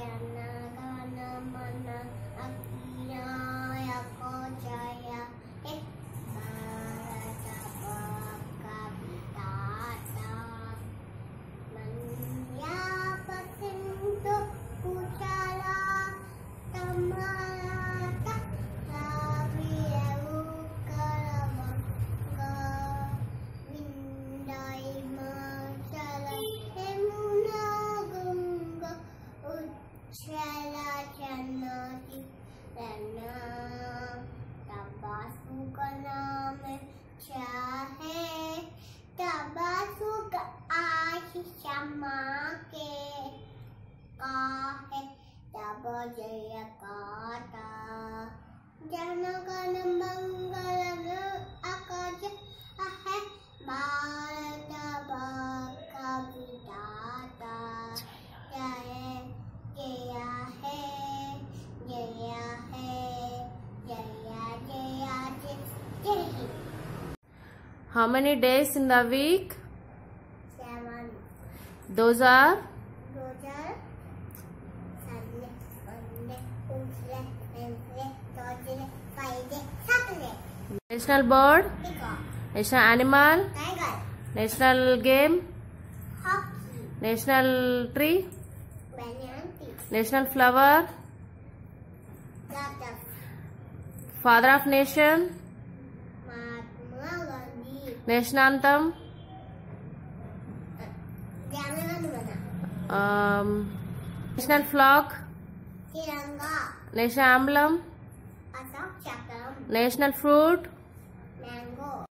Janagana Akinayako Jaya He Bharata Bhagavitata Manya Pasinto Kuchala Tamarata Raviyavu Karamanga Vindai Machala Yamuna Ganga Uchala Janati Rana Tabasuka Name Chahe Tabasuka Ashisha Make Kahe Taba Jaya Kata Janagana Mangalana Akaja Ahe Bharata Bhagavitata Jaya Jaya He Jaya He Jaya Jaya Jaya He. How many days in the week? 7. Those are Roger Sunday, Monday, Tuesday, Wednesday, Thursday, Friday, Saturday. national bird, Peacock, national animal, Tiger, national game, Hockey, national tree, Banyan tree, national flower, Lotus, father of nation, Mahatma Gandhi, national anthem, Janagana, national flag, Tiranga, national emblem, Ashok Chakram, national fruit,